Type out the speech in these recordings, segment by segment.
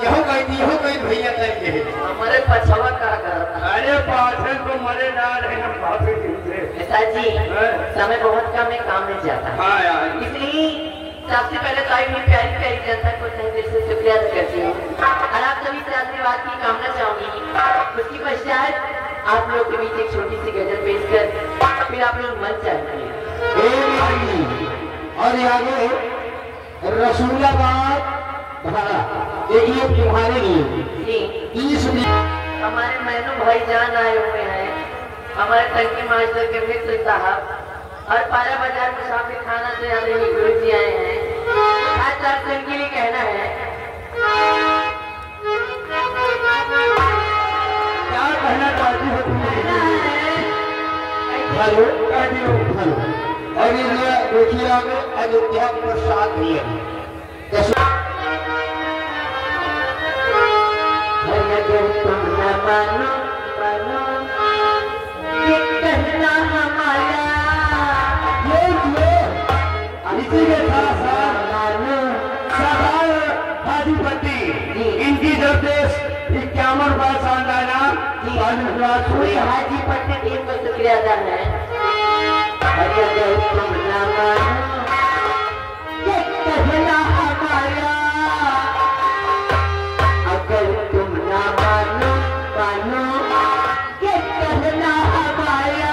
यहो कहीं भैया तक के हमारे पछवा का करता। अरे पाछे तो मरे डाल है हम काफी दिन से। नेताजी समय बहुत कम है, काम नहीं जाता। हाँ यार, इसलिए सबसे पहले तो मैं प्यारी प्यारी जनता को तहे दिल से शुक्रिया अदा करती हूँ और आप सभी से आशीर्वाद की कामना चाहूंगी। उसकी पश्चात आप लोग के बीच एक छोटी सी गजल पेश कर फिर आप लोग मंच जाएंगे। और आगे रसूलाबाद भाड़ा ये तुम्हारे लिए हमारे मैनू भाई जान आए हुए हैं, हमारे टंकी मास्टर के मित्र साहब और पारा बाजार में साफी खाना से आदरणीय गुरु जी आए हैं। आज आप इनके लिए कहना है क्या कहना चाहती हो तुम? Hello hello. और ये देखिए आगे अयोध्या प्रसाद भी है। तुम न मानो मानो ये कहना हमारा इसी के साथ सरदार हाजीपट्टी इनकी जब से 51 वर्ष पूरी हाजीपट्टी टीम को शुक्रिया अदा है। तुम न मानो ये कहना हमारा, अगर तुम न मानो मानो ये कहना हमारा,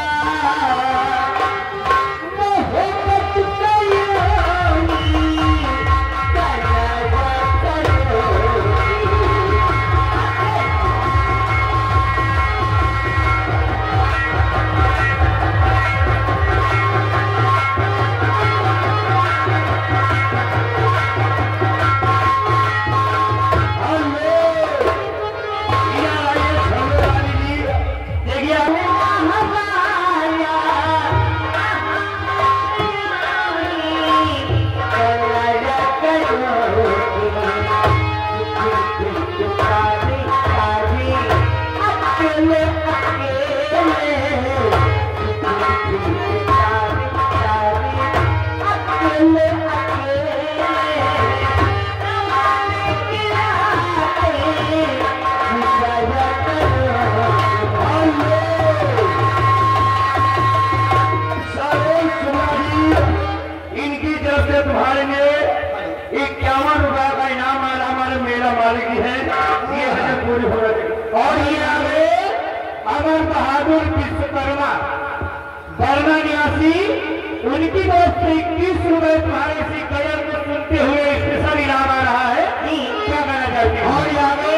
तुम्हारे लिए 51 रुपए का इनाम आ रहा हमारे मेला मालिक की है। ये हमें पूरी हो रही। और ये आगे अमर बहादुर विश्वकर्मा बर्मा निवासी उनकी तरफ से 21 रुपए तुम्हारे इसी गजल को सुनते हुए स्पेशल इनाम आ रहा है। क्या कहना चाहती है? और आगे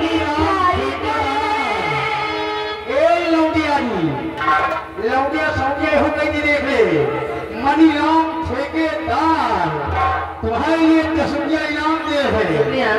लौंडिया सौंडिया हो गई देख ले मनीराम ठेकेदार तुम्हारे लिए 10 रुपया इनाम दे है।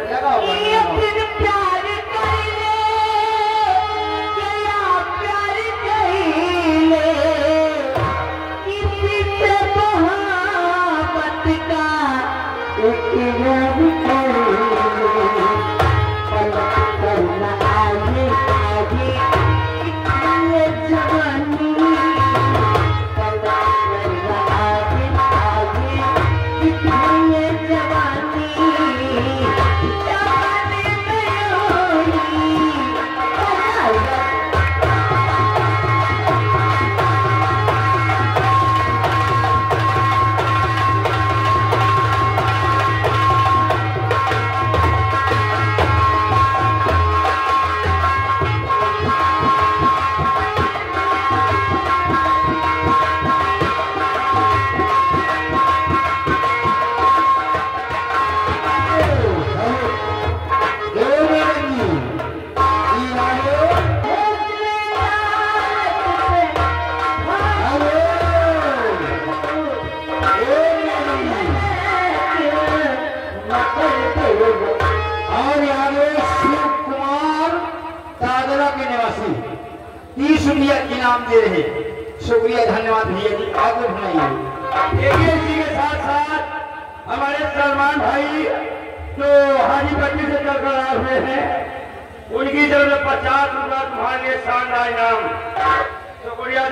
और यहाँ शिव कुमार दादरा के निवासी 30 रुपया इनाम दे रहे। शुक्रिया, धन्यवाद भैया जी। आगे बढ़ाइए। इसी के साथ साथ हमारे सलमान भाई जो हाजीपट्टी से चलकर आए हुए हैं, उनकी जरूरत 50 रुपया तुम्हारे लिए शानदार इनाम। शुक्रिया।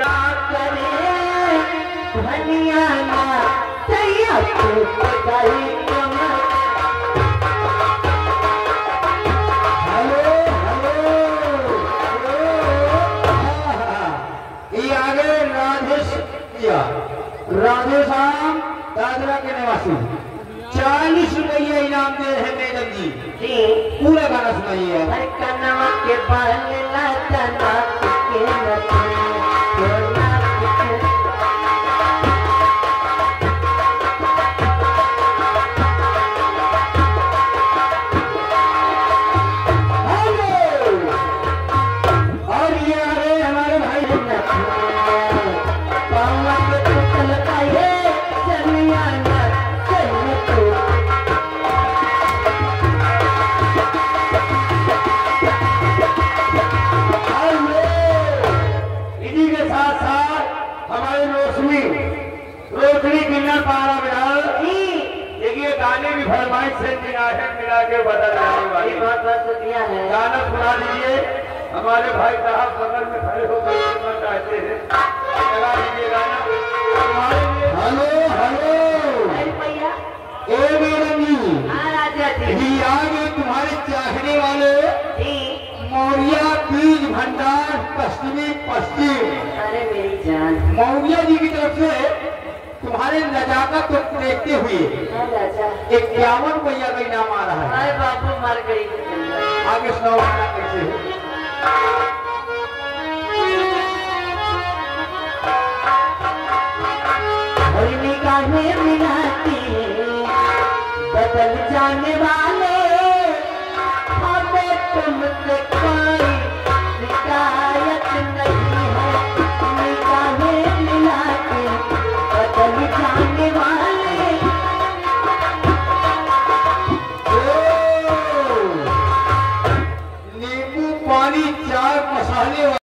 निवासी 40 रुपये इनाम दे रहे मैडम जी। पूरा गाना सुनाइए। अरे कनवा के बाल लातना के नथुनी कोना और ये आ रहे हमारे भाई पावा के पुतल काये चलिया ना चल तू इसी के साथ साथ हमारे रोशनी किन्ना पारा बिहार देखिए गाने की फरमाइश से मिला के बदल जाने वाली बहुत बहुत शुक्रिया है। गाना सुना दीजिए। हमारे भाई साहब बगल में खड़े होकर सुनना चाहते हैं, लगा दीजिए गाना हमारे लिए। हेलो हेलो अरे भैया ए मैडम जी, हाँ राजा जी ये आगे तुम्हारे चाहने वाले जी। मौर्या बीज भंडार पश्चिम अरे मेरी जान मौर्या जी की तरफ से तुम्हारे नजाकत को देखते हुए हाँ राजा 51 रुपया का इनाम आ रहा है। अरे बापू मर गई थी चंदा। आगे सुनाओ गाना कैसे है। और निगाहें मिलाती हैं बदल जाने वाले हमें तुमसे कोई शिकायत नहीं है। निगाहें मिला के बदल जाने वाले नींबू पानी चाय मसाले